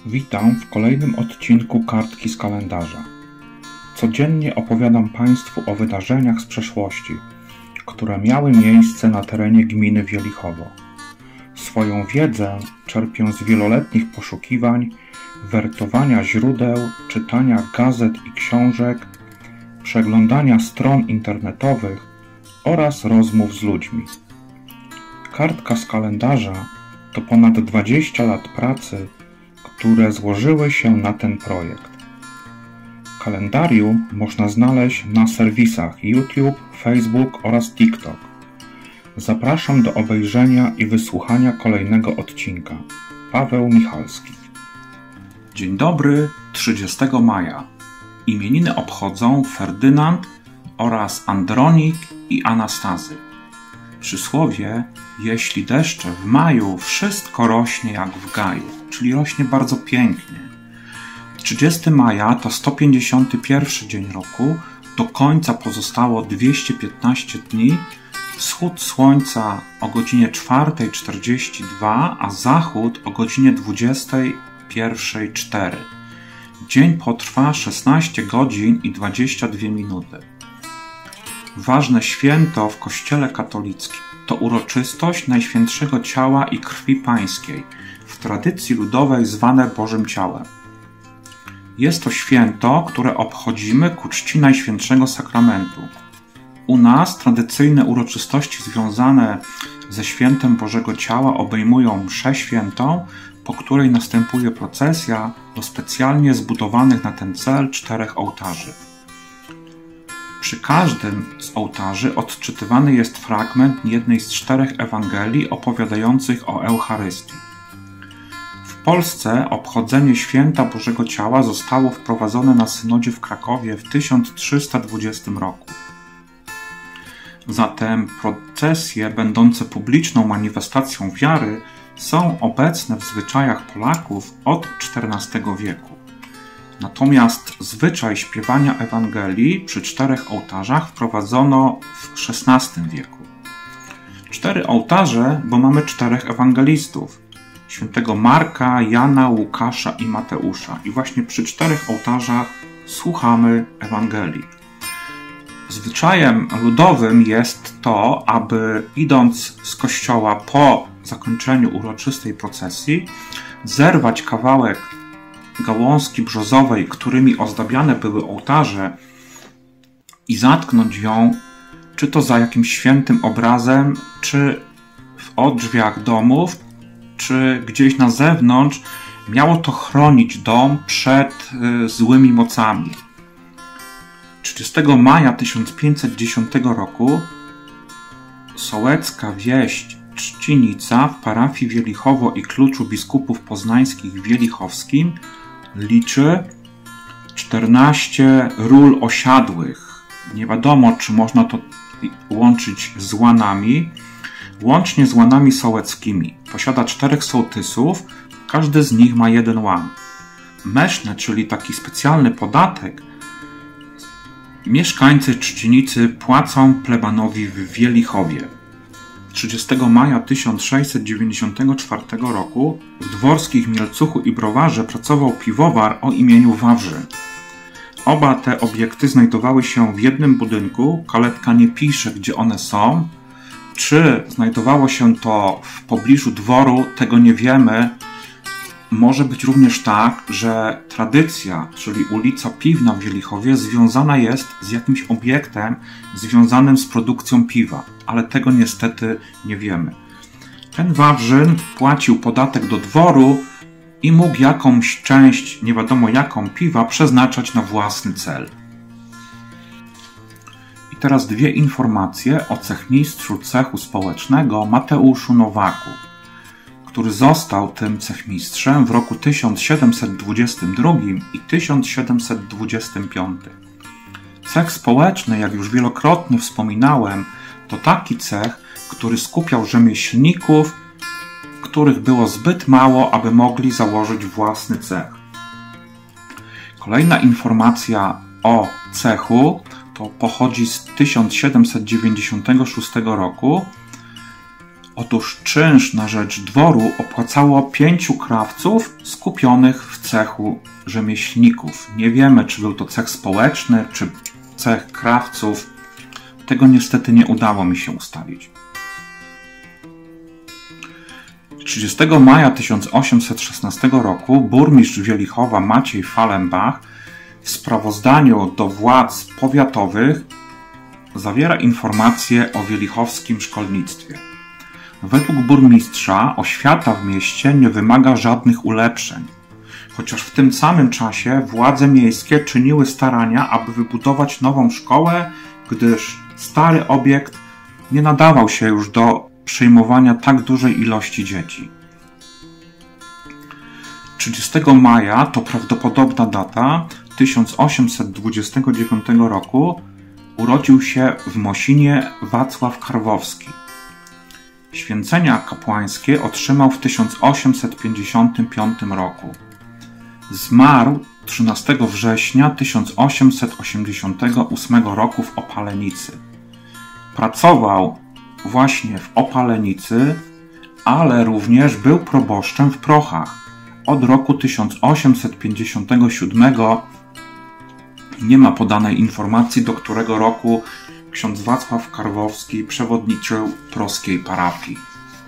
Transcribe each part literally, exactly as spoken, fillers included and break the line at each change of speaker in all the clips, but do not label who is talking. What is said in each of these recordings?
Witam w kolejnym odcinku Kartki z kalendarza. Codziennie opowiadam Państwu o wydarzeniach z przeszłości, które miały miejsce na terenie gminy Wielichowo. Swoją wiedzę czerpię z wieloletnich poszukiwań, wertowania źródeł, czytania gazet i książek, przeglądania stron internetowych oraz rozmów z ludźmi. Kartka z kalendarza to ponad dwadzieścia lat pracy, które złożyły się na ten projekt. Kalendarium można znaleźć na serwisach YouTube, Facebook oraz TikTok. Zapraszam do obejrzenia i wysłuchania kolejnego odcinka. Paweł Michalski.
Dzień dobry, trzydziestego maja. Imieniny obchodzą Ferdynand oraz Andronik i Anastazy. Przysłowie: jeśli deszcze w maju, wszystko rośnie jak w gaju, czyli rośnie bardzo pięknie. trzydziestego maja to sto pięćdziesiąty pierwszy dzień roku, do końca pozostało dwieście piętnaście dni, wschód słońca o godzinie czwartej czterdzieści dwa, a zachód o godzinie dwudziestej pierwszej cztery. Dzień potrwa szesnaście godzin i dwadzieścia dwie minuty. Ważne święto w Kościele katolickim to uroczystość Najświętszego Ciała i Krwi Pańskiej, w tradycji ludowej zwane Bożym Ciałem. Jest to święto, które obchodzimy ku czci Najświętszego Sakramentu. U nas tradycyjne uroczystości związane ze świętem Bożego Ciała obejmują mszę świętą, po której następuje procesja do specjalnie zbudowanych na ten cel czterech ołtarzy. Przy każdym z ołtarzy odczytywany jest fragment jednej z czterech Ewangelii opowiadających o Eucharystii. W Polsce obchodzenie święta Bożego Ciała zostało wprowadzone na synodzie w Krakowie w tysiąc trzysta dwudziestym roku. Zatem procesje będące publiczną manifestacją wiary są obecne w zwyczajach Polaków od czternastego wieku. Natomiast zwyczaj śpiewania Ewangelii przy czterech ołtarzach wprowadzono w szesnastym wieku. Cztery ołtarze, bo mamy czterech ewangelistów: świętego Marka, Jana, Łukasza i Mateusza. I właśnie przy czterech ołtarzach słuchamy Ewangelii. Zwyczajem ludowym jest to, aby idąc z kościoła po zakończeniu uroczystej procesji, zerwać kawałek gałązki brzozowej, którymi ozdabiane były ołtarze, i zatknąć ją, czy to za jakimś świętym obrazem, czy w odrzwiach domów, czy gdzieś na zewnątrz. Miało to chronić dom przed y, złymi mocami. trzydziestego maja tysiąc pięćset dziesiątego roku sołecka wieść Trzcinica w parafii Wielichowo i Kluczu biskupów poznańskich w Wielichowskim liczy czternaście ról osiadłych. Nie wiadomo, czy można to łączyć z łanami. Łącznie z łanami sołeckimi. Posiada czterech sołtysów, każdy z nich ma jeden łan. Meszne, czyli taki specjalny podatek, mieszkańcy Trzcinicy płacą plebanowi w Wielichowie. trzydziestego maja tysiąc sześćset dziewięćdziesiątego czwartego roku w dworskich Mielcuchu i Browarze pracował piwowar o imieniu Wawrzyn. Oba te obiekty znajdowały się w jednym budynku, karetka nie pisze, gdzie one są. Czy znajdowało się to w pobliżu dworu, tego nie wiemy. Może być również tak, że tradycja, czyli ulica Piwna w Wielichowie, związana jest z jakimś obiektem związanym z produkcją piwa, ale tego niestety nie wiemy. Ten Wawrzyn płacił podatek do dworu i mógł jakąś część, nie wiadomo jaką, piwa przeznaczać na własny cel. I teraz dwie informacje o cechmistrzu cechu społecznego Mateuszu Nowaku, który został tym cechmistrzem w roku tysiąc siedemset dwudziestym drugim i tysiąc siedemset dwudziestym piątym. Cech społeczny, jak już wielokrotnie wspominałem, to taki cech, który skupiał rzemieślników, których było zbyt mało, aby mogli założyć własny cech. Kolejna informacja o cechu to pochodzi z tysiąc siedemset dziewięćdziesiątego szóstego roku. Otóż czynsz na rzecz dworu opłacało pięciu krawców skupionych w cechu rzemieślników. Nie wiemy, czy był to cech społeczny, czy cech krawców. Tego niestety nie udało mi się ustalić. trzydziestego maja tysiąc osiemset szesnastego roku burmistrz Wielichowa Maciej Fallenbach w sprawozdaniu do władz powiatowych zawiera informacje o wielichowskim szkolnictwie. Według burmistrza oświata w mieście nie wymaga żadnych ulepszeń, chociaż w tym samym czasie władze miejskie czyniły starania, aby wybudować nową szkołę, gdyż stary obiekt nie nadawał się już do przyjmowania tak dużej ilości dzieci. trzydziestego maja to prawdopodobna data tysiąc osiemset dwudziestego dziewiątego roku urodził się w Mosinie Wacław Karwowski. Święcenia kapłańskie otrzymał w tysiąc osiemset pięćdziesiątym piątym roku. Zmarł trzynastego września tysiąc osiemset osiemdziesiątego ósmego roku w Opalenicy. Pracował właśnie w Opalenicy, ale również był proboszczem w Prochach. Od roku tysiąc osiemset pięćdziesiątego siódmego nie ma podanej informacji, do którego roku ksiądz Wacław Karwowski przewodniczył proskiej parafii.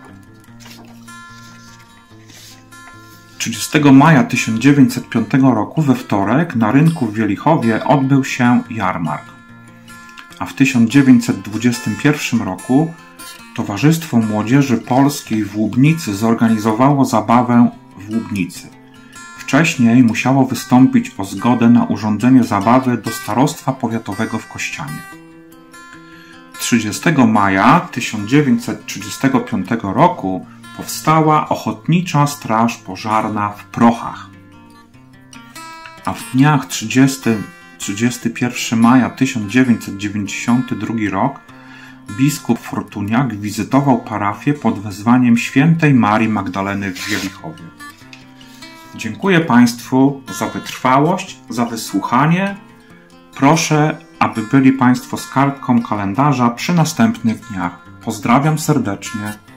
trzydziestego maja tysiąc dziewięćset piątego roku we wtorek na rynku w Wielichowie odbył się jarmark, a w tysiąc dziewięćset dwudziestym pierwszym roku Towarzystwo Młodzieży Polskiej w Łubnicy zorganizowało zabawę w Łubnicy. Wcześniej musiało wystąpić o zgodę na urządzenie zabawy do Starostwa Powiatowego w Kościanie. trzydziestego maja tysiąc dziewięćset trzydziestego piątego roku powstała Ochotnicza Straż Pożarna w Prochach. A w dniach trzydziestego do trzydziestego pierwszego maja tysiąc dziewięćset dziewięćdziesiątego drugiego rok biskup Fortuniak wizytował parafię pod wezwaniem świętej Marii Magdaleny w Wielichowie. Dziękuję Państwu za wytrwałość, za wysłuchanie. Proszę, aby byli Państwo z kartką kalendarza przy następnych dniach. Pozdrawiam serdecznie.